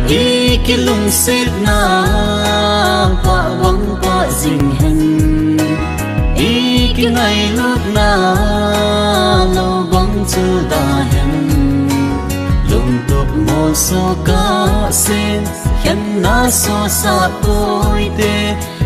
ý cái lung xếp na quả vắng quả dình hình ý cái ngày lúc na lâu vắng chưa đã hình lung tục một số cá sen khen na so sa tôi tê